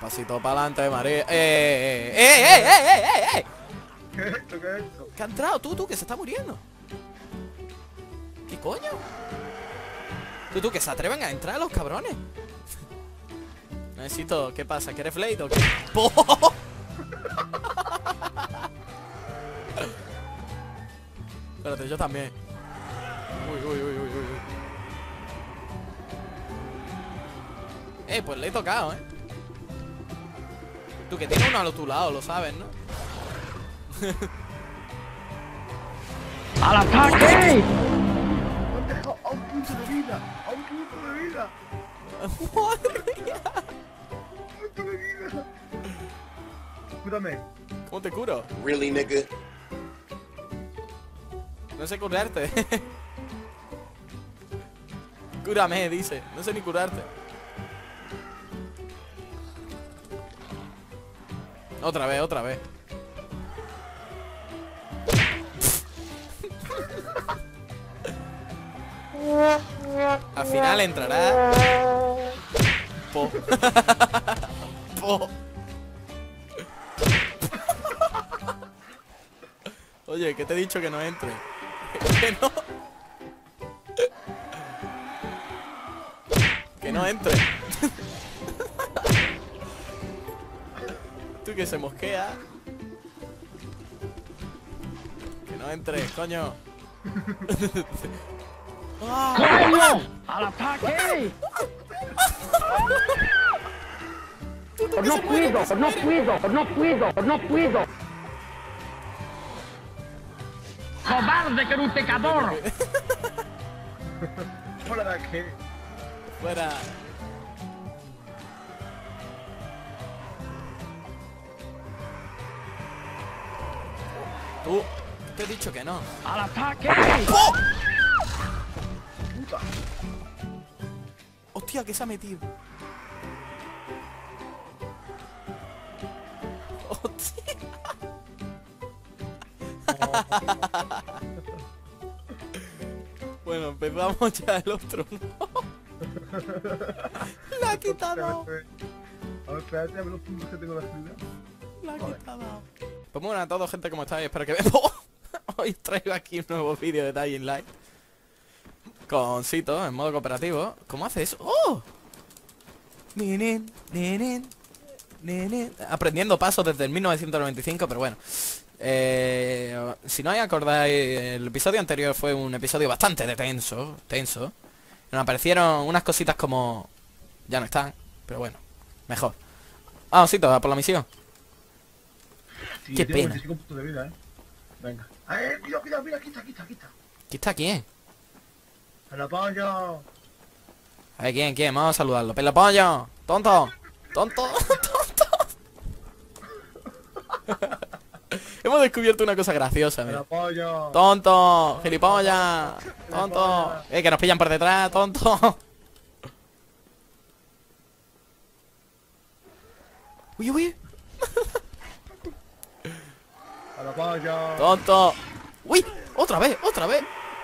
Pasito para adelante, María. ¿Qué es esto? ¿Qué es esto? ¿Qué ha entrado? Tú, que se está muriendo. ¿Qué coño? Tú, que se atreven a entrar los cabrones. Necesito, ¿qué pasa? ¿Quieres Blade o qué? ¡Po! Espérate, yo también. Uy. Pues le he tocado, Tú, que tiene uno a tu lado, lo sabes, ¿no? ¡Al ataque! ¡No te dejo a un punto de vida! ¡A un punto de vida! Madre mía. ¡A un punto de vida! Cúrame. ¿Cómo te curo? Really, nigga? No sé curarte. Cúrame, dice. No sé ni curarte. Otra vez. Al final entrará. Po. Po. Oye, que te he dicho que no entre. Que no. Que no entre. Tú, que se mosquea. Que no entre, coño. ¡Coño! ¡Al ataque! Pues no puedo. ¡Cobarde querutecador! ¿Para qué? Fuera. Tú, te he dicho que no. ¡Al ataque! ¡Oh! Puta. Hostia, que se ha metido. Hostia. Bueno, empezamos ya el otro, ¿no? La ha quitado. A ver, espérate, a ver los puntos que tengo de agilidad. La ha quitado. Pues bueno a todos, gente, ¿cómo estáis? Espero que hoy traigo aquí un nuevo vídeo de Dying Light con Sito en modo cooperativo. ¿Cómo hace eso? ¡Oh! Aprendiendo pasos desde el 1995, pero bueno. Si no os acordáis, el episodio anterior fue un episodio bastante tenso. Nos aparecieron unas cositas como... Ya no están, pero bueno, mejor. Vamos, Sito, a por la misión. Sí, Qué tengo pena. 25 puntos de vida, Venga. Cuidado, mira, quita. ¿Quién está quién? ¡El apoyo! A ver, ¿quién? Vamos a saludarlo. ¡Pelopollo! ¡Tonto! Hemos descubierto una cosa graciosa, ¡El mira. apoyo! ¡Tonto! ¡Gilipollas! ¡Tonto! Que nos pillan por detrás, tonto. Uy. ¡El apoyo! ¡Tonto! ¡Uy! ¡Otra vez! ¡Otra vez!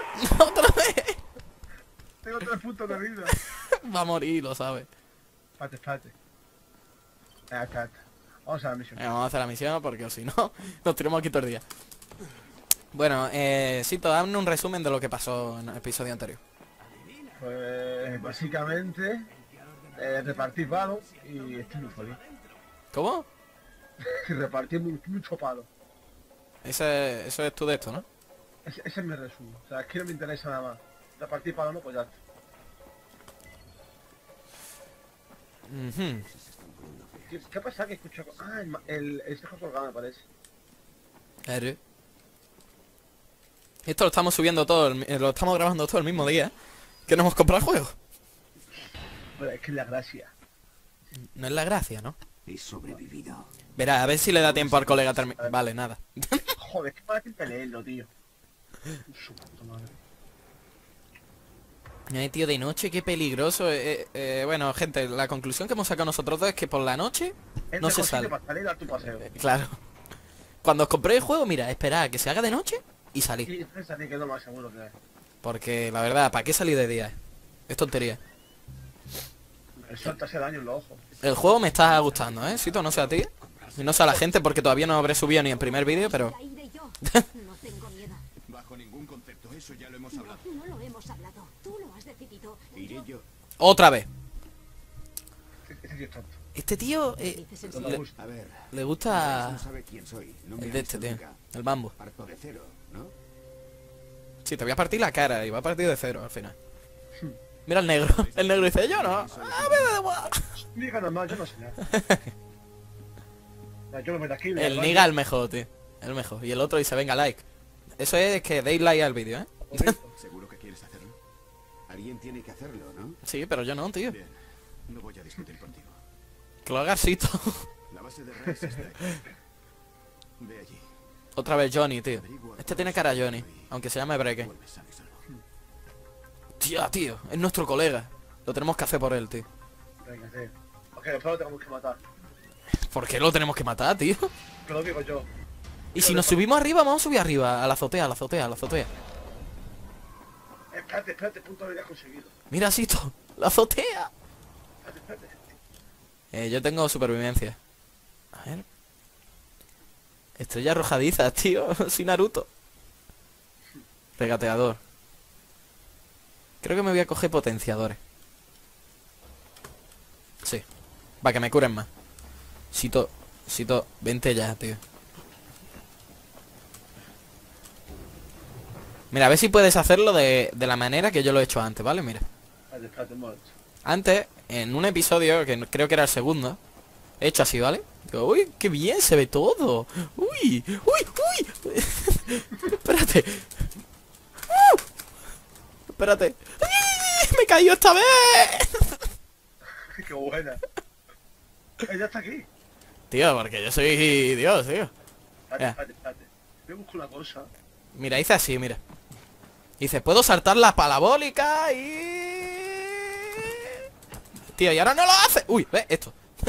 Tengo 3 puntos de vida. Va a morir, lo sabe. Espérate. Acá. Vamos a la misión. Vamos a hacer la misión porque si no, nos tiramos aquí todo el día. Bueno, Sito, dame un resumen de lo que pasó en el episodio anterior. Pues básicamente repartí palos y estoy muy feliz. ¿Cómo? Repartí mucho palo. Eso es tú de esto, ¿no? Ese es mi resumen. O sea, es que no me interesa nada más. Repartí palo, no, pues ya está. Ujú. ¿Qué pasa? Que escucho... Ah, el espejo colgado me parece. Claro. Esto lo estamos subiendo todo, lo estamos grabando todo el mismo día que nos hemos comprado el juego. Pero es que es la gracia. No es la gracia, ¿no? He sobrevivido. Verá, a ver si le da tiempo al colega a terminar. Vale, nada. Joder, es que para que pelearlo, tío. Su puta madre. Ay, tío, de noche, qué peligroso. Bueno, gente, la conclusión que hemos sacado nosotros dos es que por la noche no se sale. Para salir a tu paseo. Claro. Cuando os compréis el juego, mira, esperad a que se haga de noche y salid. Y salir, que es lo más seguro que es. Porque la verdad, ¿para qué salir de día? Es tontería. El sol te hace daño en los ojos. El juego me está gustando, ¿eh? Sito, no sé a ti. Y no sé a la gente porque todavía no habré subido ni el primer vídeo, pero... Ya iré yo. No tengo miedo. Bajo ningún concepto, eso ya lo hemos hablado. No lo hemos hablado. Tú lo has decidido. Iré yo. Otra vez. Este tío es tonto. Este tío Dices en No serio. me gusta. A ver, le gusta no sabe quién soy. No me el ha de visto este tío. nunca. El bambo. Parto de cero, ¿no? Sí, te voy a partir la cara y va a partir de cero al final. Mira el negro. El negro dice, yo no. A ver, da igual. Diga nada más, yo no sé nada. Nah, yo me meto aquí. El niga el mejor, tío. El mejor. Y el otro dice, venga, like. Eso es que deis like al vídeo, ¿eh? ¿Seguro que quieres hacerlo? Alguien tiene que hacerlo, ¿no? Sí, pero yo no, tío. Bien, no voy a discutir contigo. Que lo haga Sito. La base de Rice está aquí. Ve allí. Otra vez Johnny, tío. Este tiene cara a Johnny. Aunque se llame Breque. Vuelves sano y salvo. Tío, es nuestro colega. Lo tenemos que hacer por él, tío. Venga, sí. Ok, después lo tenemos que matar. ¿Por qué lo tenemos que matar, tío? Te lo digo yo. Y si nos subimos arriba, vamos a subir arriba. A la azotea, a la azotea, a la azotea. Espérate, punto de vida conseguido. Mira, Sito. La azotea. Espérate. Yo tengo supervivencia. A ver. Estrella arrojadiza, tío. Soy Naruto. Regateador. Creo que me voy a coger potenciadores. Sí. Para que me curen más. Sito, vente ya, tío. Mira, a ver si puedes hacerlo de la manera que yo lo he hecho antes, ¿vale? Mira. Espérate un momento. Antes, en un episodio, que creo que era el segundo, he hecho así, ¿vale? Digo, uy, qué bien se ve todo. Uy. Espérate. Espérate. ¡Ay! Me cayó esta vez. Qué buena. Ya está aquí. Tío, porque yo soy Dios, tío. Ya. Espérate. Voy a buscar una cosa. Mira, hice así, mira. Dice, puedo saltar la parabólica y... Tío, y ahora no lo hace. Uy, ve esto.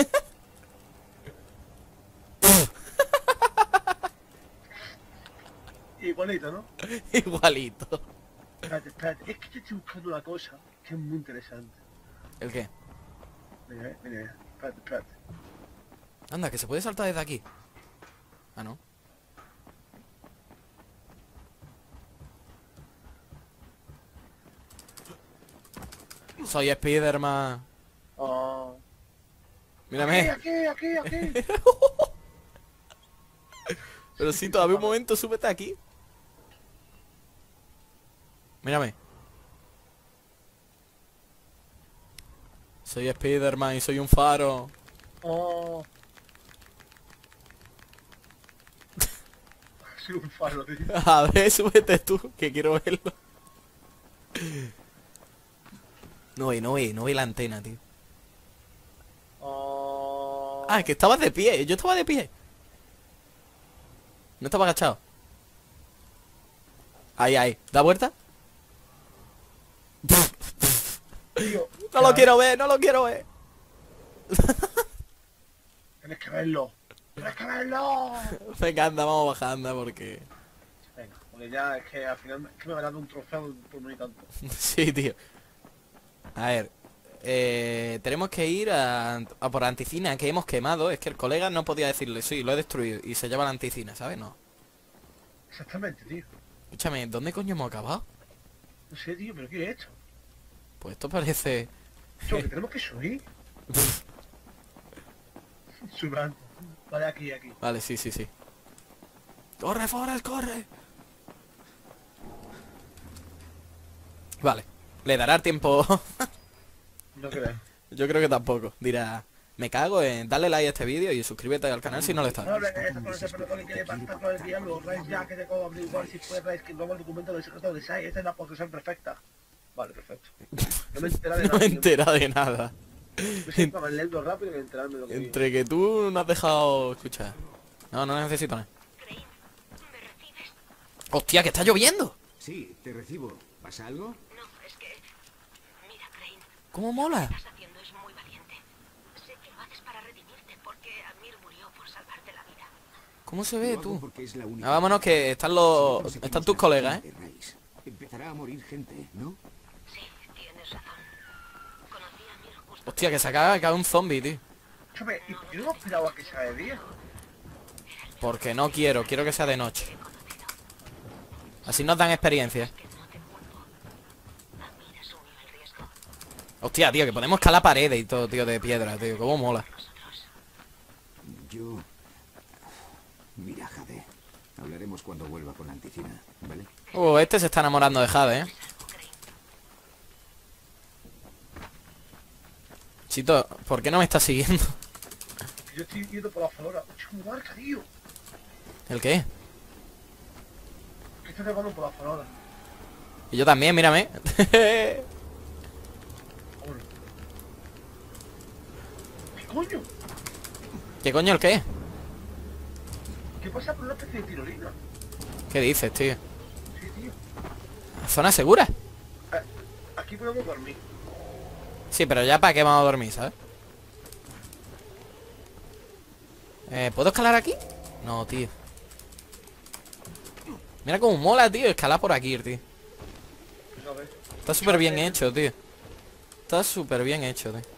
Igualito, ¿no? Igualito. Espérate. Es que yo estoy buscando una cosa que es muy interesante. ¿El qué? Mira. Espérate. Anda, que se puede saltar desde aquí. Ah, no. Soy Spiderman. Oh. Mírame. Aquí. Pero sí, todavía un momento, súbete aquí. Mírame. Soy Spiderman y soy un faro. Oh. Soy un faro, tío. A ver, súbete tú, que quiero verlo. No ve la antena, tío. Oh. Ah, que estabas de pie, yo estaba de pie. No estaba agachado. Ahí, ¿da vuelta? Tío, No lo quiero ver, no lo quiero ver. Tienes que verlo. Venga, anda, vamos bajando porque... Venga, porque ya es que al final es que me van dando un trofeo por no ir tanto. Sí, tío. A ver, tenemos que ir a por anticina que hemos quemado. Es que el colega no podía decirle, sí, lo he destruido. Y se lleva la anticina, ¿sabes? No. Exactamente, tío. Escúchame, ¿dónde coño hemos acabado? No sé, tío, pero ¿qué he hecho? Pues esto parece... Tío, que tenemos que subir. Subrante. Vale, aquí. Vale, sí. ¡Corre, Forrest, corre! Vale, le dará tiempo. No creo. Yo creo que tampoco. Dirá, me cago en darle like a este vídeo y suscríbete al canal si no lo estás. No hables de eso con ese protocolo que le pasa todo el día, luego Rice ya que te como averiguar si fue Rice que luego el documento del secreto de Sai, esa es la posición perfecta. Vale, perfecto. No me entera de No nada. me he enterado de nada. Me siento más lento rápido que enterarme de lo que digo. Entre que tú no has dejado escuchar. No necesito nada. ¡Hostia, que está lloviendo! Sí, te recibo. ¿Pasa algo? No, es que... Mira, Crane, ¿Cómo mola? lo que estás haciendo es muy valiente. Sé que lo haces para redimirte porque Amir murió por salvarte la vida. ¿Cómo se Lo ve hago tú? porque es la única. Ah, vámonos que están están tus colegas, ¿eh? Empezará a morir gente, ¿no? Sí, tienes razón. Conocí a Amir justo... Hostia, que se acaba de caer un zombie, tío. Escúchame, ¿y por qué no hemos esperado a que sea de día? Porque no quiero que sea de noche. Así nos dan experiencia. Hostia, tío, que podemos escalar paredes y todo, tío, de piedra, tío. Cómo mola. Yo... Mira, Jade. Hablaremos cuando vuelva con Anticina, ¿vale? Este se está enamorando de Jade, ¿eh? Chito, ¿por qué no me estás siguiendo? Yo estoy viendo por la flora. ¡Mucho marca, tío! ¿El qué? Que estoy trepando por la flora. Y yo también, mírame. Bueno. ¿Qué coño? ¿Qué coño el qué? ¿Qué pasa por una especie de tirolina? ¿Qué dices, tío? Sí, tío. ¿Zona segura? Aquí podemos dormir. Sí, pero ya para qué vamos a dormir, ¿sabes? ¿Puedo escalar aquí? No, tío. Mira cómo mola, tío, escalar por aquí, tío. ¿Sabes? Está súper bien hecho, tío. Está súper bien hecho, tío.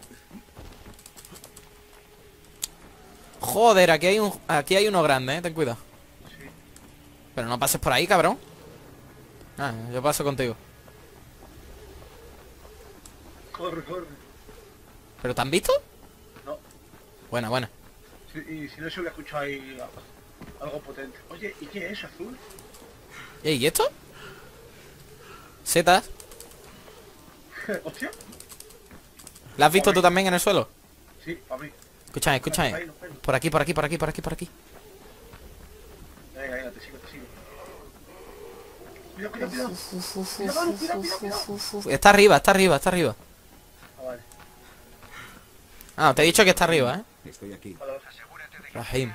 Joder, aquí hay uno grande, ten cuidado. Sí. Pero no pases por ahí, cabrón. Ah, yo paso contigo. Corre, corre. ¿Pero te han visto? No. Buena, buena. Sí, y si no se hubiera escuchado ahí algo potente. Oye, ¿y qué es azul? ¿Y esto? Setas. Hostia. ¿La has visto tú también en el suelo? Sí, para mí. Escúchame, escúchame. Ahí, ahí. Por aquí, por aquí, por aquí, por aquí, por aquí. Venga, venga, te sigo, te sigo. Cuidado, cuidado, cuidado. Cuidado, Manu, cuidado, cuidado, cuidado. Está arriba, está arriba, está arriba. Ah, vale. Ah, te he dicho que está arriba, ¿eh? Estoy aquí. Vale, vale. Rahim.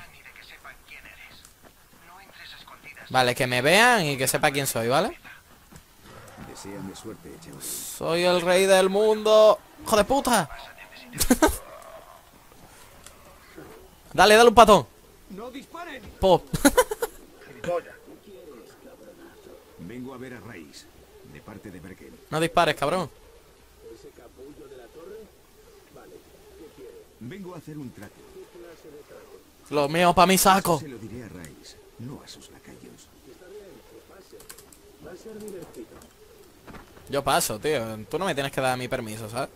Vale, que me vean y que sepa quién soy, ¿vale? Deséame suerte, chaval. Soy el rey del mundo. ¡Hijo de puta! Dale, dale un patón. ¡No disparen! Po. Gilipollas. Vengo a ver a Raiz, de parte de Bergen. No dispares, cabrón. Vengo a hacer un trato. Lo mío pa' mi saco. Se lo diré a Raiz, no a sus lacayos. Yo paso, tío. Tú no me tienes que dar mi permiso, ¿sabes?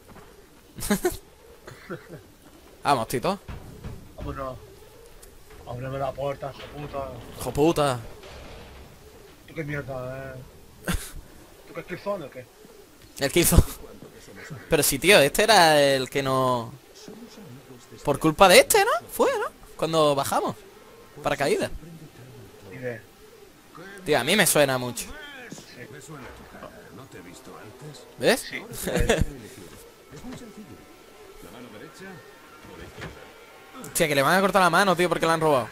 Vamos, Tito. Vámonos. Ábreme la puerta, hijo puta. Hijo puta. ¿Tú qué mierda, ¿Tú qué es Killzone o qué? El que hizo. Pero sí, tío, este era el que no... Por culpa de este, ¿no? Fue, ¿no? Cuando bajamos. Paracaídas. Ni idea. Tío, a mí me suena mucho. Me suena tu cara. ¿No te he visto antes? ¿Ves? Sí. Es muy sencillo. La mano derecha o la izquierda. Hostia, que le van a cortar la mano, tío, porque la han robado.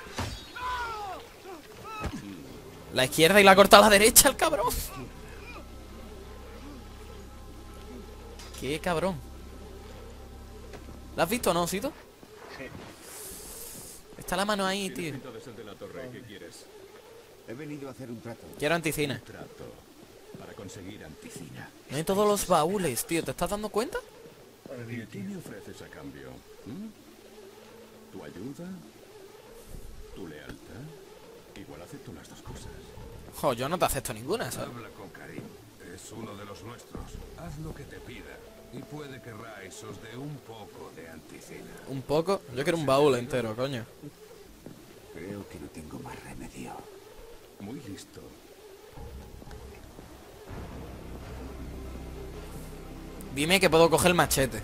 La izquierda y la ha cortado a la derecha, el cabrón. Qué cabrón. ¿La has visto o no, Cito? Sí. Está la mano ahí, Tienes tío. pinta de ser de la torre. ¿Qué quieres? He venido a hacer un trato. Quiero anticina. Trato para conseguir Anticina. No hay todos los baúles, tío. ¿Te estás dando cuenta? Madre ¿Y mía, qué tío. me ofreces a cambio? ¿Tu ayuda? ¿Tu lealtad? Igual acepto las dos cosas. Jo, yo no te acepto ninguna, ¿sabes? Habla con Karim. Es uno de los nuestros. Haz lo que te pida. Y puede que Raiz os dé un poco de Anticina. Un poco. Yo quiero un baúl entero, coño. Creo que no tengo más remedio. Muy listo. Dime que puedo coger el machete.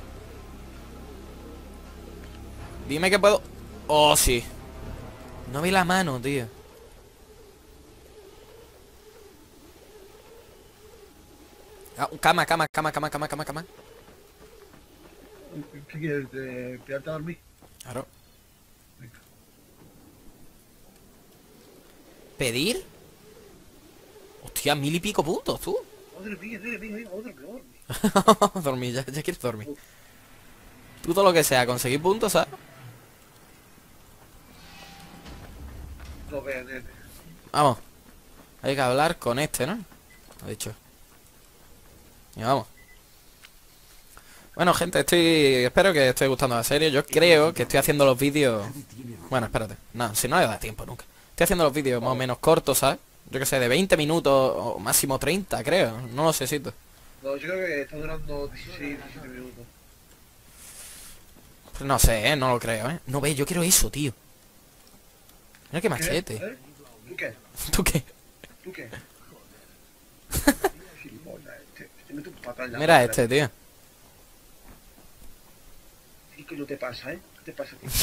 Dime que puedo... Oh, sí. No vi la mano, tío. Ah, cama, cama, cama, cama, cama, cama, cama. ¿Qué quieres? ¿Quedarte a dormir? Claro. Venga. ¿Pedir? Hostia, 1000 y pico puntos, tú. Madre mía, venga, dormir. Dormir, ya quieres dormir. Tú todo lo que sea, conseguir puntos, ¿sabes? No veas, nene. Vamos. Hay que hablar con este, ¿no? Lo he dicho. Y vamos. Bueno, gente, espero que esté gustando la serie. Yo creo que estoy haciendo los vídeos... Bueno, espérate. No, si no le da tiempo nunca. Estoy haciendo los vídeos más o menos cortos, ¿sabes? Yo que sé, de 20 minutos o máximo 30, creo. No lo sé, Sito. No, yo creo que está durando 16, 17 minutos. Pues no sé, no lo creo, No ve, yo quiero eso, tío. Mira qué machete. ¿Eh? ¿Tú qué? ¿Tú qué? ¿Tú qué? Gilipollas, te meto un patada en la Mira cara. este, tío. ¿Y qué no te pasa, ¿Qué te pasa a ti?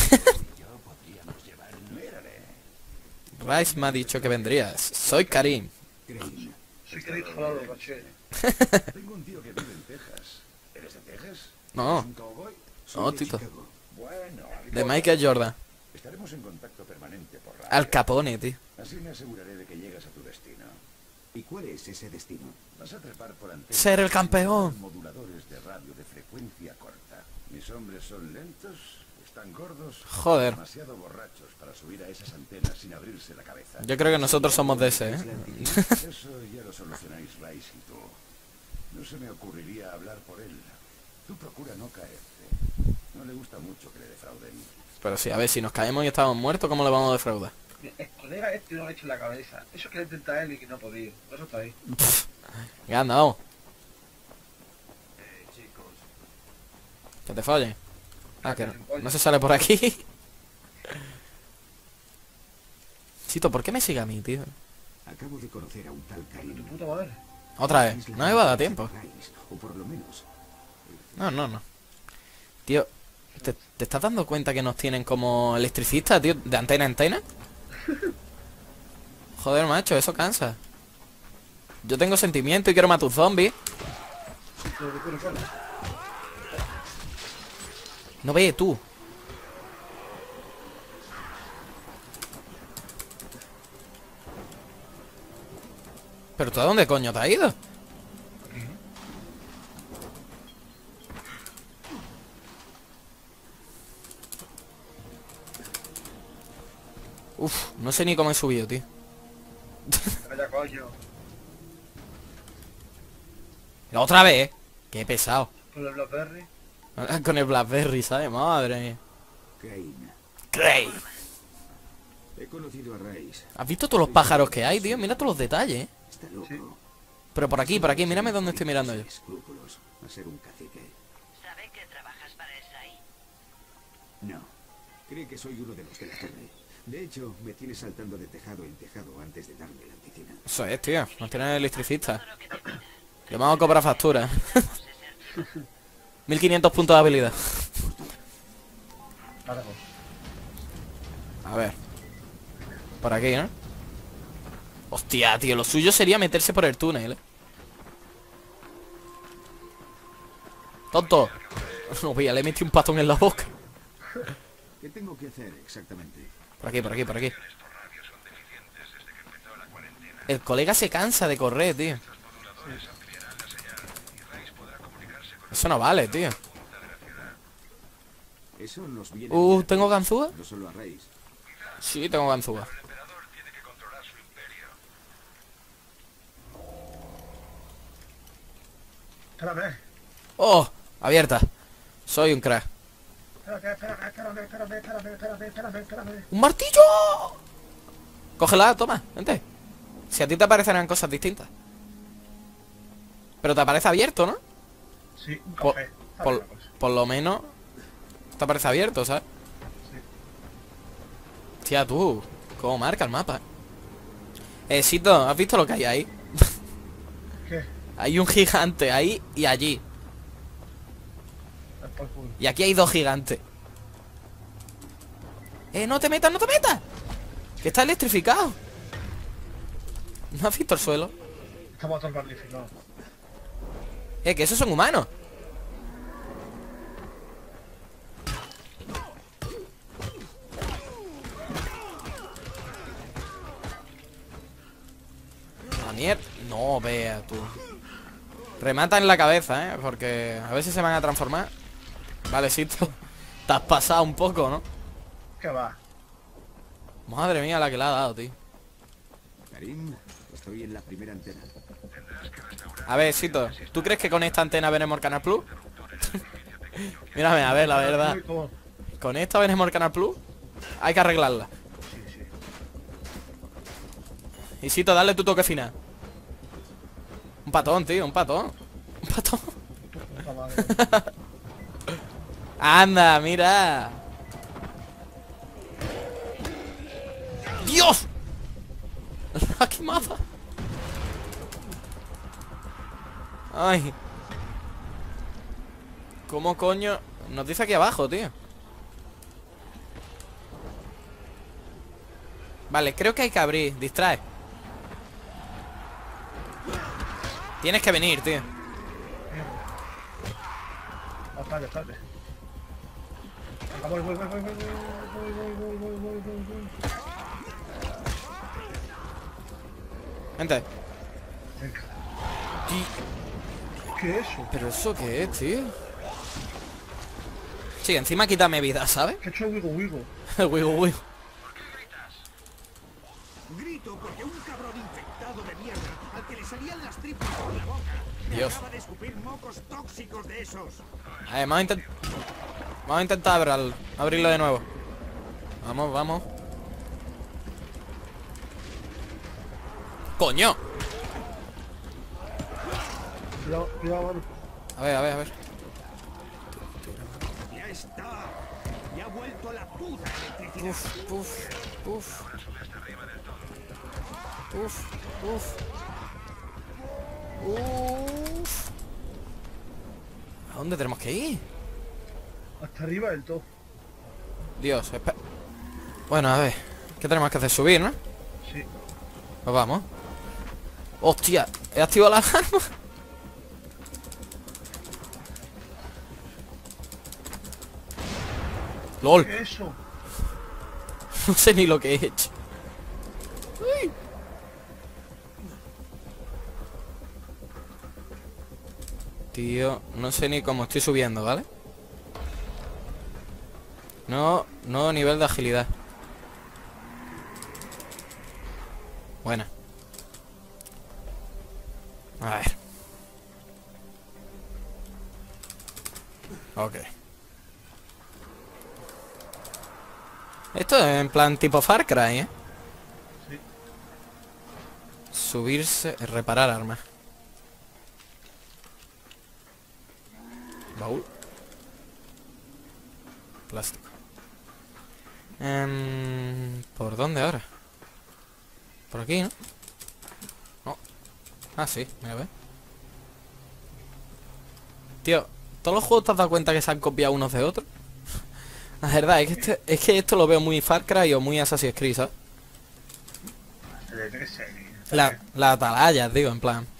Rice me ha dicho que vendrías. Soy Karim. Crane, Soy que jalado, caché. Tengo un tío que vive en Texas. ¿Eres de Texas? No, ¿Un cowboy? soy no, de Tito. Chicago. Bueno, De Michael Jordan. estaremos en contacto permanente por radio. Al Capone, tío. Así me aseguraré de que llegas a tu destino. ¿Y cuál es ese destino? Vas a trepar por antenas. Ser el campeón. Moduladores de radio de frecuencia corta. Mis hombres son lentos, están gordos, Joder. demasiado borrachos para subir a esas antenas sin abrirse la cabeza. Yo creo que nosotros somos de ese, Eso ya lo solucionáis Rice y tú. No se me ocurriría hablar por él. Tú procura no caerte. No le gusta mucho que le defrauden. Pero sí, a ver, si nos caemos y estamos muertos, ¿cómo le vamos a defraudar? El colega este no lo ha hecho en la cabeza. Eso que lo intenta él y que no ha podido. Eso está ahí. Ya anda, vamos. Que te follen. Ah, que no se sale por aquí. Chito, ¿por qué me sigue a mí, tío? Acabo de conocer a un tal Tu Karim. puta madre. Otra vez. No me va a dar tiempo. Rice, o por lo menos. No. Tío, ¿te estás dando cuenta que nos tienen como electricistas, tío? De antena a antena. Joder, macho, eso cansa. Yo tengo sentimiento y quiero matar a tus zombies. Corre. No ve tú. ¿Pero tú a dónde coño te has ido? Uf, no sé ni cómo he subido, tío. Vaya coño. Otra vez. Qué pesado. Con el Blackberry. Con el Blackberry, ¿sabes? Madre mía. Crane. Cray. He conocido a Rice. ¿Has visto todos los pájaros que hay, tío? Mira todos los detalles, ¿eh? Está loco. Sí. Pero por aquí, mírame dónde estoy mirando yo. Sin escrúpulos. A ser un cacique. ¿Sabe que trabajas para el SAI? No. Cree que soy uno de los de la torre. De hecho, me tiene saltando de tejado en tejado antes de darme la anticina. Eso es, tío. Nos tienen electricistas. Le vamos a cobrar factura. 1500 puntos de habilidad. Nada, pues. A ver. Por aquí, ¿no? Hostia, tío. Lo suyo sería meterse por el túnel, ¿eh? ¡Tonto! No, voy a le metí un patón en la boca. ¿Qué tengo que hacer exactamente? Por aquí. El colega se cansa de correr, tío. Eso no vale, tío. Eso nos viene. ¿tengo ganzúa? No solo a Rice. Sí, tengo ganzúa. Espérame. ¡Oh! Abierta. Soy un crack. Espérame. ¡Un martillo! Cógela, toma, vente. Si a ti te parecerán cosas distintas. Pero te aparece abierto, ¿no? Sí, un Por, café. por- por lo menos te aparece abierto, ¿sabes? Tía, tú, ¿cómo marca el mapa? Sito, ¿has visto lo que hay ahí? ¿Qué? Hay un gigante ahí y allí. Es por culo. Y aquí hay dos gigantes. No te metas! Que está electrificado. ¿No has visto el suelo? Estamos todos magnificados. Que esos son humanos. La mierda. No, vea tú. Remata en la cabeza, porque a ver si se van a transformar. Vale, Sito. Te has pasado un poco, ¿no? ¿Qué va? Madre mía la que le ha dado, tío. Karim, estoy en la primera antena. A ver, Sito, ¿tú crees que con esta antena veremos el Canal Plus? Mírame, a ver, la verdad. ¿Cómo? Con esta venimos al Canal Plus. Hay que arreglarla. Sí, sí. Y Sito, dale tu toque final. Un patón, tío, un patón. Un patón. Puta madre. Anda, mira. ¡Dios! ¡Aquí mata! Ay. ¿Cómo coño? Nos dice aquí abajo, tío. Vale, creo que hay que abrir. Distrae. Tienes que venir, tío. Espérate. Voy. Vente. Venga. Ti- ¿Qué es eso? ¿Pero eso qué es, tío? Sí, encima quítame vida, ¿sabes? ¿Qué ha hecho Wigo? El wigo. Grito porque un cabrón infectado de mierda al que le salían las tripas por la boca me Dios. acaba de escupir mocos tóxicos de esos. A ver, vamos a intentar abrirlo de nuevo. Vamos. ¡Coño! Cuidado, mano. A ver. Ya está. Ya ha vuelto la puta electricidad. Uf. ¿A dónde tenemos que ir? Hasta arriba del todo. Dios, espera. Bueno, a ver. ¿Qué tenemos que hacer? Subir, ¿no? Sí. Pues vamos. Hostia, he activado la alarma. LOL. ¿Qué es eso? No sé ni lo que he hecho. Uy. Tío, no sé ni cómo estoy subiendo, ¿vale? No nivel de agilidad. Buena. A ver. Ok. Esto es en plan tipo Far Cry, ¿eh? Sí. Subirse, reparar armas. Baúl. Plástico. ¿Por dónde ahora? Por aquí, ¿no? No. Ah, sí, mira, ve. Tío, ¿todos los juegos te has dado cuenta que se han copiado unos de otros? La verdad, es que esto lo veo muy Far Cry o muy Assassin's Creed, ¿sabes? La atalaya, digo, en plan.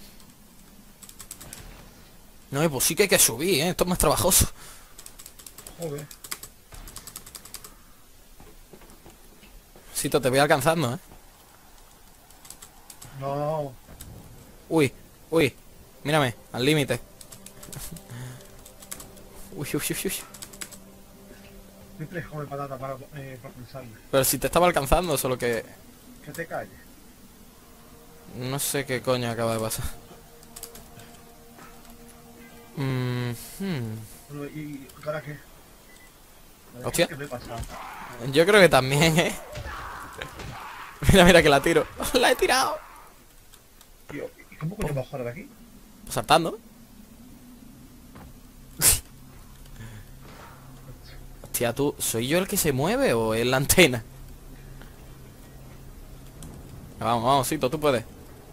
No, pues sí que hay que subir, ¿eh? Esto es más trabajoso. Joder. Sito, te voy alcanzando, ¿eh? No. Uy, mírame, al límite. Uy. Siempre come patata para pensarme. Pero si te estaba alcanzando, solo que... Que te calles. No sé qué coño acaba de pasar. Bueno, ¿y ahora qué? Hostia. ¿Qué me pasa? Yo creo que también, ¿eh? Mira que la tiro. ¡La he tirado! Tío, ¿y cómo coño bajar de aquí? Pues saltando. Hostia, tú, ¿soy yo el que se mueve o es la antena? Vamos, Sito, tú puedes.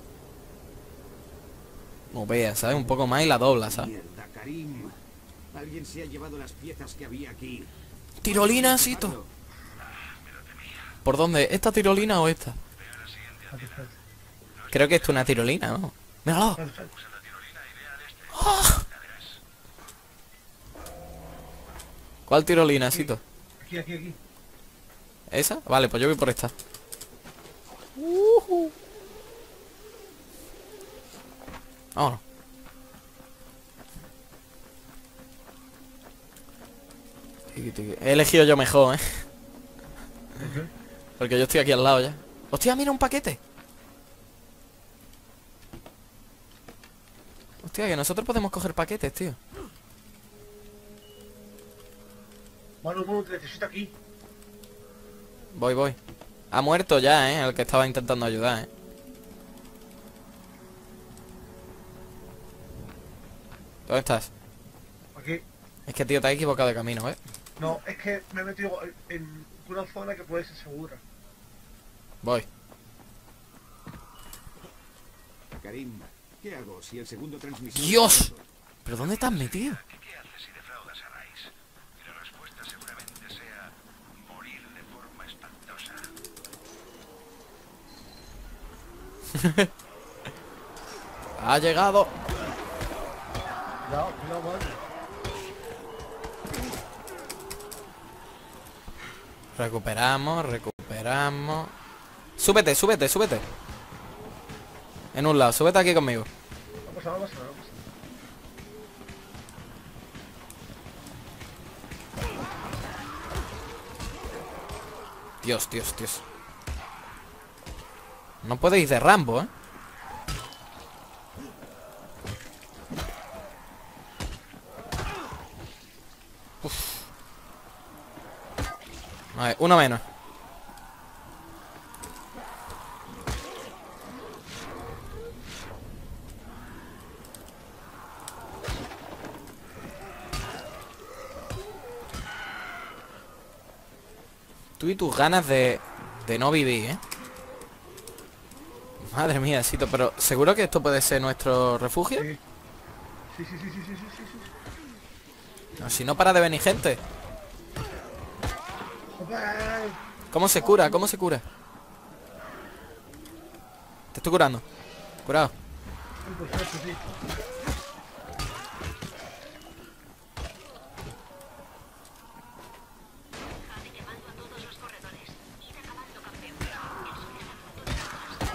No veas, ¿sabes? Un poco más y la dobla, ¿sabes? Mierda, Karim. Alguien se ha llevado las piezas que había aquí. Tirolina, Sito. ¿Por dónde? ¿Esta tirolina o esta? Creo que esto es una tirolina, ¿no? ¡Míralo! ¡Ah! ¿Cuál tirolina, Sito? Aquí. ¿Esa? Vale, pues yo voy por esta. Vámonos. He elegido yo mejor, ¿eh? Porque yo estoy aquí al lado ya. ¡Hostia, mira un paquete! Hostia, que nosotros podemos coger paquetes, tío. Manu, te necesito aquí. Voy. Ha muerto ya, el que estaba intentando ayudar, ¿Dónde estás? Aquí. Es que, tío, te has equivocado de camino, No, es que me he metido en una zona que puede ser segura. Voy. Karim, ¿qué hago si el segundo transmisor... ¡Dios! ¿Pero dónde te has metido? ¿Qué haces si defraudas a Rice? Y la respuesta seguramente sea morir de forma espantosa. Ha llegado. Cuidado, Manu. Recuperamos. Súbete. En un lado, súbete aquí conmigo. Vamos. Dios. No puedes ir de Rambo, Uf. A ver, uno menos. Tú y tus ganas de no vivir, Madre mía, Sito, pero ¿seguro que esto puede ser nuestro refugio? Sí. Sí. No, si no para de venir gente. Joder. ¿Cómo se cura? Te estoy curando. Curado. Perfecto, sí. Jade quemando a todos los corredores. Id acabando, campeón. El sol está a punto de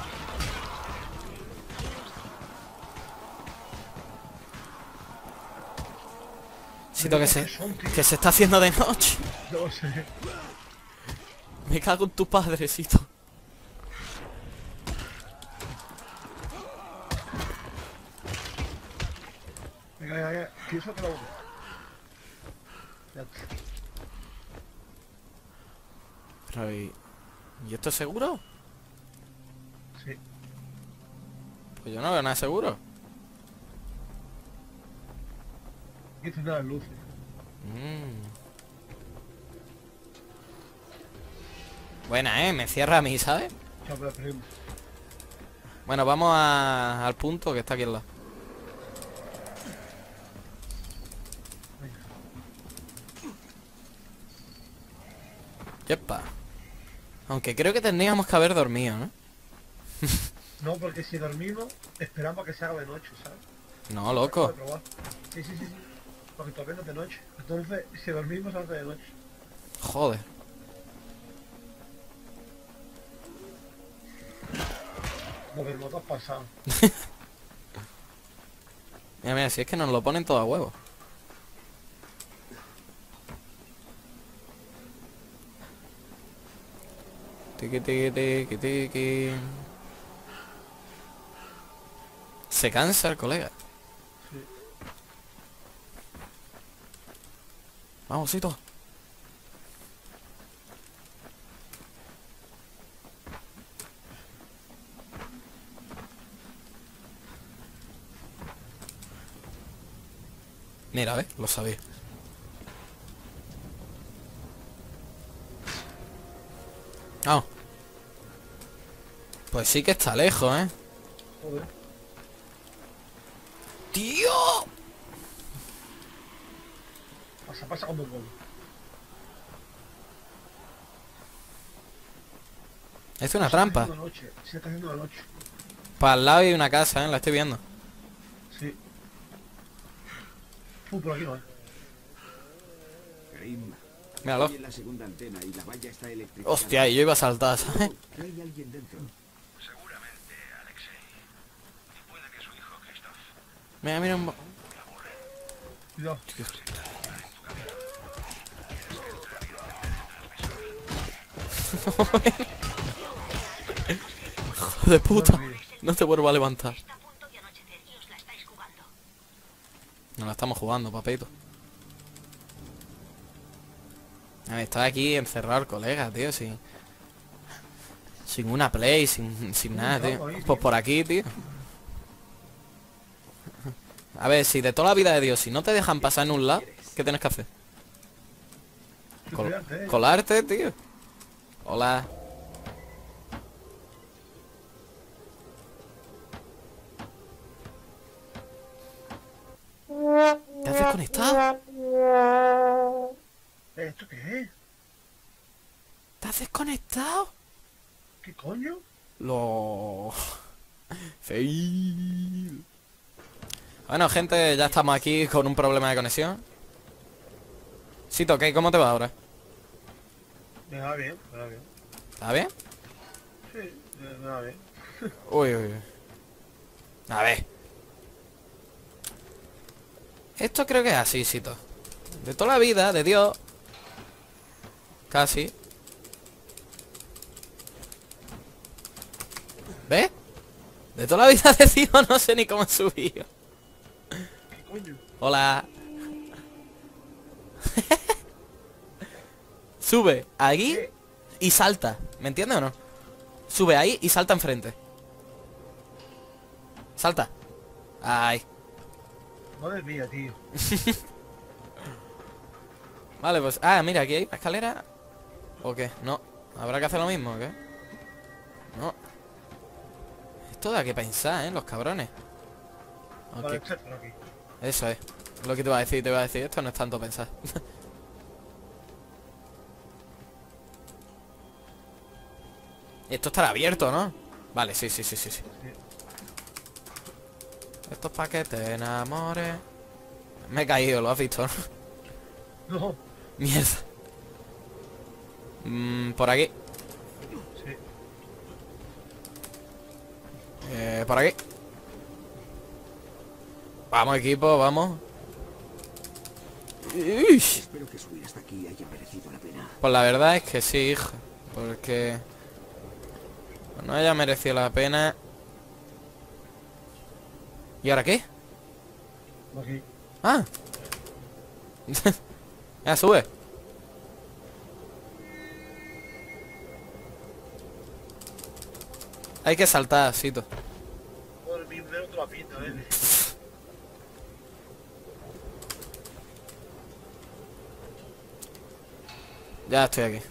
acabarse. Sito, que se está haciendo de noche. No sé. Me cago en tu padrecito. Venga. ¿Quieres otra uno? Ya. Pero ¿y esto es seguro? Sí. Pues yo no veo nada seguro. Aquí estoy las luces. Buena, me cierra a mí, ¿sabes? Chao, pero primo. Bueno, vamos al punto que está aquí al lado. Yepa. Aunque creo que tendríamos que haber dormido, ¿no? No, porque si dormimos, esperamos a que se haga de noche, ¿sabes? No, loco. Para probar. Sí. Porque todavía no es de noche. Entonces, si dormimos, se hace de noche. Joder. Los bermotos pasados. Mira, si es que nos lo ponen todo a huevo. Tiki. Se cansa el colega. Sí. Vamos, Sito. Mira, ¿ves? Lo sabía. Ah. Pues sí que está lejos, Joder. ¡Tío! Pasa como un gol. Es una trampa. Se está haciendo de noche. Para el lado hay una casa, la estoy viendo. Sí. Por aquí no, Karim, Míralo. estoy en la segunda antena y la valla está electrificada. Hostia, y yo iba a saltar, ¿sabes? ¿Que hay alguien dentro? Seguramente Alexei. Y puede que su hijo Christoph. Mira un... Cuidado. Hijo de puta. No te vuelvo a levantar. Está a punto de anochecer y os la estáis jugando. Nos la estamos jugando, papito. Está aquí encerrado el colega, tío, sin una play, sin nada, tío. Pues por aquí, tío. A ver, si de toda la vida de Dios, si no te dejan pasar en un lado, ¿qué tienes que hacer? Colarte, tío. Hola. ¿Te has desconectado? ¿Esto qué es? ¿Te has desconectado? ¿Qué coño? Lo... Fail. Bueno, gente, ya estamos aquí con un problema de conexión. Sito, ¿qué? ¿Cómo te va ahora? Me va bien, me va bien. ¿Está bien? Sí, me va bien. Uy, uy, uy. A ver. Esto creo que es así, Sito. De toda la vida, de Dios. Casi. ¿Ves? De toda la vida de Dios no sé ni cómo he subido. ¿Qué coño? Hola. Sube aquí y salta. ¿Me entiendes o no? Sube ahí y salta enfrente. Salta. Ay. Madre mía, tío. Vale, pues... Ah, mira, aquí hay una escalera. ¿O qué? No. ¿Habrá que hacer lo mismo o qué? No. Esto da que pensar, ¿eh? Los cabrones. Ok. Vale, por aquí. Eso es. Lo que te iba a decir, esto no es tanto pensar. Esto estará abierto, ¿no? Vale, sí. Esto es pa' que te enamores. Me he caído, lo has visto, ¿no? No. Mierda. Por aquí. Sí. Por aquí. Vamos, equipo, vamos. Ish. Espero que subir hasta aquí haya merecido la pena. Pues la verdad es que sí, hijo. Porque... no haya merecido la pena. ¿Y ahora qué? Aquí. Ah. Ya, sube. Hay que saltar, Sito. Por mi dedo te la pinta, ¿eh? Ya estoy aquí.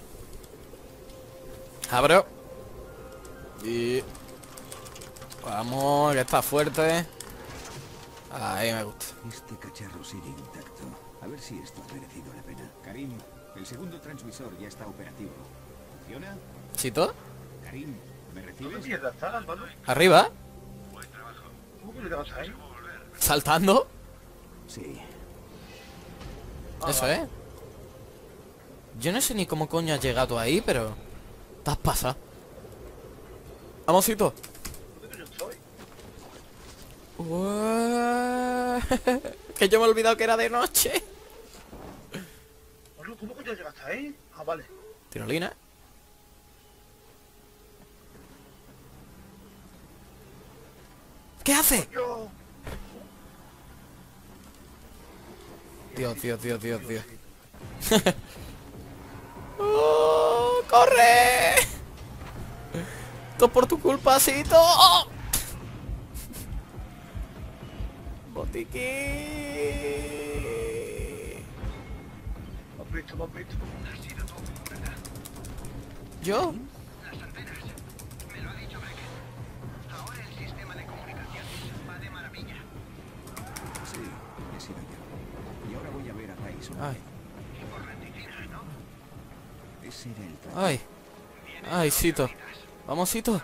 Abro. Y... vamos, que está fuerte. Ahí me gusta. Este cacharro sigue intacto. A ver si esto ha merecido la pena. Karim, el segundo transmisor ya está operativo. ¿Funciona? ¿Sito? Karim, ¿me ¿Qué recibes? mierda está, hermano? ¿Arriba? ¿Cómo que le vas ahí? ¿Saltando? Sí. Eso es. Yo no sé ni cómo coño has llegado ahí, pero... te has pasado. Vamos, Sito. ¿Dónde coño estoy? Que yo me he olvidado que era de noche. ¿Cómo coño llegaste ahí? Ah, vale. Tirolina. ¿Qué hace? Yo... Dios. ¡Oh, ¡corre! Todo por tu culpa, Sito. ¡Oh! Botiquín. Me has visto. ¿Yo? Sí, he sido yo. Y ahora voy a ver a Tyson. Ay, Ese era el trato. ay. Ay, Sito. Vamos, Sito.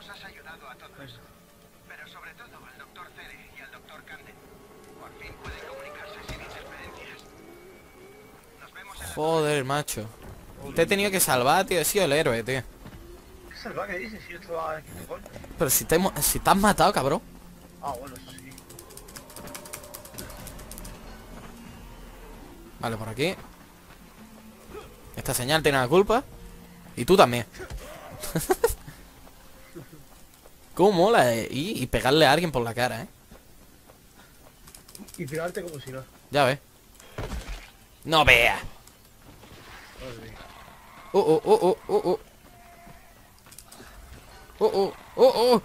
Joder, macho. Te he tenido que salvar, tío. He sido el héroe, tío. ¿Qué salvaje dices? Si yo estaba aquí, ¿qué coño? Pero si te has matado, cabrón. Ah, bueno, eso sí. Vale, por aquí. Esta señal tiene la culpa. Y tú también. Cómo mola, y pegarle a alguien por la cara, ¿eh? Y pegarte como si no. Ya ves. No veas. Madre mía. Oh. Oh.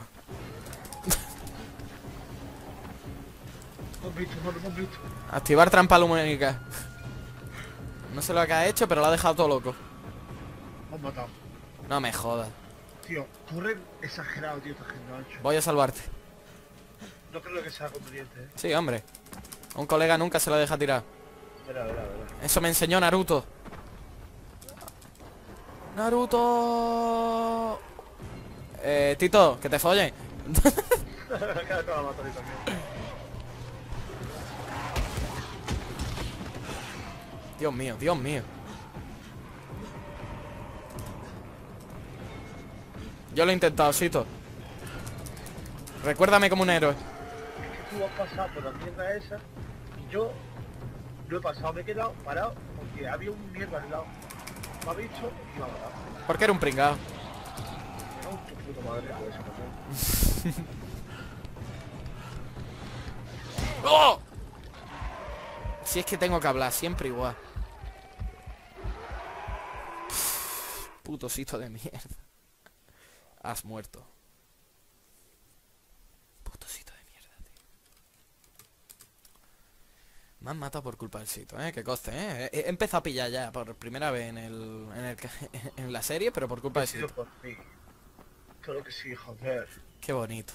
No hemos visto, no lo hemos visto. Activar trampa lumínica. No sé lo que ha hecho, pero lo ha dejado todo loco. Me han matado. No me jodas. Tío, corren exagerado, tío, esta gente, macho. Voy a salvarte. No creo que sea conveniente, Sí, hombre. A un colega nunca se lo deja tirar. Verá. Eso me enseñó Naruto. Naruto. Tito, que te follen. Cada vez la mato a mí también. Dios mío. Yo lo he intentado, Sito. Recuérdame como un héroe. Es que tú has pasado por la mierda esa y yo lo he pasado, me he quedado parado porque había un mierda al lado. Me ha visto y me ha matado. Porque era un pringao. No, tu puta madre, por eso, ¡Oh! Si es que tengo que hablar siempre igual. Puto Sito de mierda. Has muerto. Puto Sito de mierda, tío. Me han matado por culpa del Sito, que coste, He empezado a pillar ya por primera vez en la serie, pero por culpa del sido Sito. por mí. Claro que sí, joder. Qué bonito.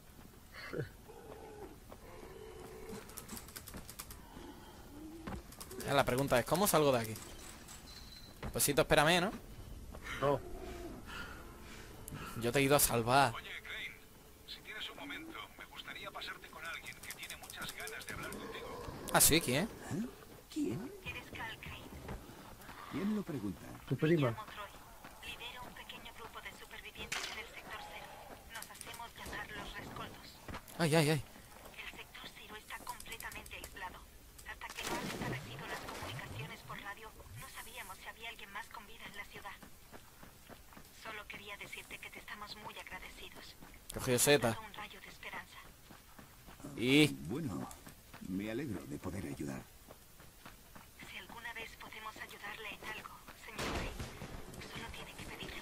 La pregunta es, ¿cómo salgo de aquí? Pues Sito, espérame, ¿no? No. Yo te he ido a salvar. Oye, Crane, si tienes un momento, me gustaría pasarte con alguien que tiene muchas ganas de hablar contigo. Ah, sí, ¿quién? ¿Quién? Eres Cal Crane. ¿Quién lo pregunta? Tu Me prima. llamo Troy. Lidero un pequeño grupo de supervivientes en el sector cero. Nos hacemos llamar los rescoldos. Ay. El sector cero está completamente aislado. Hasta que no han establecido las comunicaciones por radio, no sabíamos si había alguien más con vida en la ciudad. Solo quería decirte que te estamos muy agradecidos. Cogió seta. Dado un rayo de esperanza. Y... Bueno, me alegro de poder ayudar. Si alguna vez podemos ayudarle en algo, señor Rey, solo tiene que pedirlo.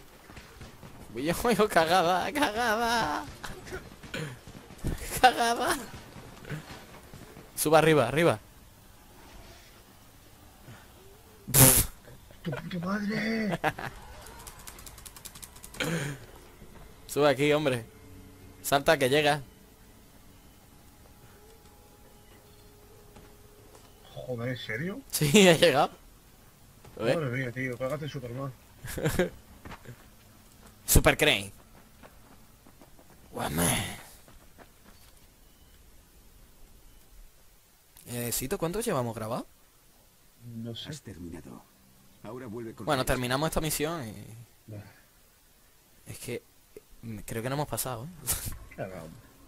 Yo cagada. Cagada. Suba arriba. ¡Tu puta madre! Sube aquí, hombre. Salta que llega. Joder, ¿en serio? Sí, ha llegado. ¿Lo ves? Madre mía, tío, cágate en Superman. Super Crane. Guame. Sito, ¿cuánto llevamos grabado? No sé. Has terminado. Ahora vuelve con... Bueno, Reyes. terminamos esta misión y... Bah, Es que... creo que no hemos pasado, cagado.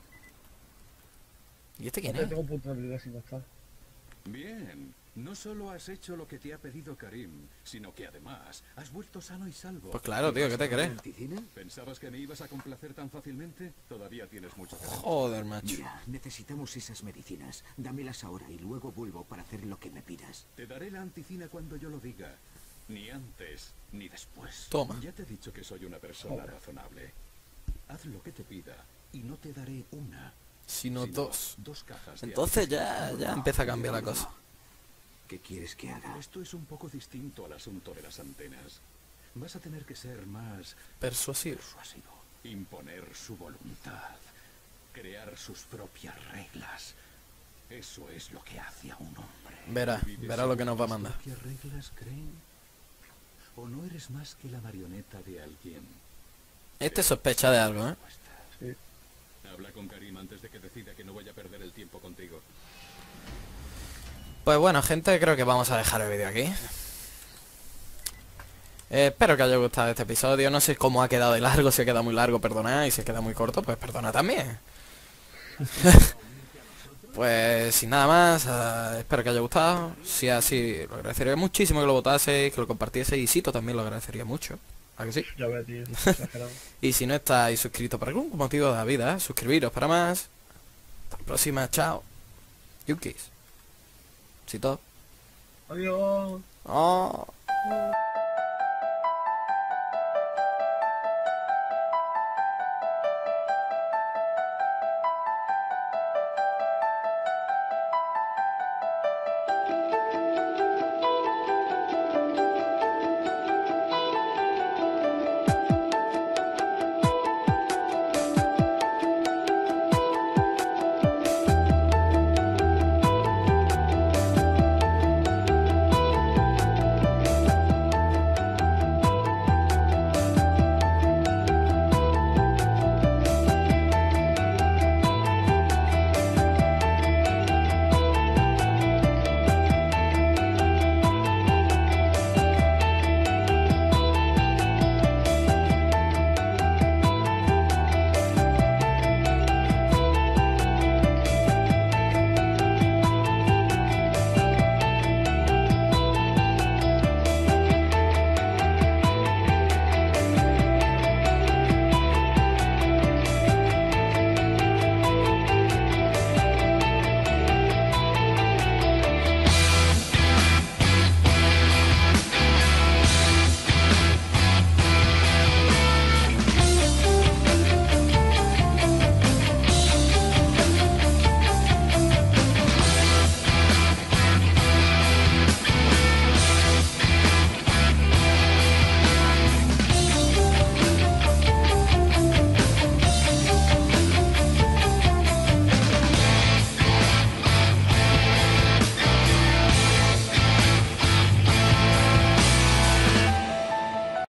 ¿Y este quién Joder, es? tengo un punto de habilidad sin gastar. Bien, no solo has hecho lo que te ha pedido Karim, sino que además has vuelto sano y salvo. Pues claro, tío, ¿qué te crees? ¿Anticina? ¿Pensabas que me ibas a complacer tan fácilmente? Todavía tienes mucho que hacer. Joder, macho. Mira, necesitamos esas medicinas. Dámelas ahora y luego vuelvo para hacer lo que me pidas. Te daré la anticina cuando yo lo diga. Ni antes, ni después. Toma. Ya te he dicho que soy una persona razonable. Haz lo que te pida y no te daré una, Sino sino dos. cajas de Entonces ya empieza a cambiar la cosa. ¿Qué quieres que haga? Esto es un poco distinto al asunto de las antenas. Vas a tener que ser más Persuasivo. persuasivo, imponer su voluntad, crear sus propias reglas. Eso es lo que hace a un hombre. Verá lo que nos va a mandar. ¿Propias reglas, creen? ¿O no eres más que la marioneta de alguien? Este sospecha de algo, ¿eh? Sí. Habla con Karim antes de que decida que no vaya a perder el tiempo contigo. Pues bueno, gente, creo que vamos a dejar el vídeo aquí. Espero que os haya gustado este episodio. No sé cómo ha quedado de largo, si ha quedado muy largo, perdonad. Y si queda muy corto, pues perdona también. Pues sin nada más, espero que haya gustado. Si así, lo agradecería muchísimo que lo votaseis, que lo compartieseis. Y Sito también lo agradecería mucho. ¿A que sí? Ya ves, tío. Exagerado. Y si no estáis suscritos por algún motivo de la vida, suscribiros para más. Hasta la próxima, chao. Yukis. Sito. Adiós. Oh.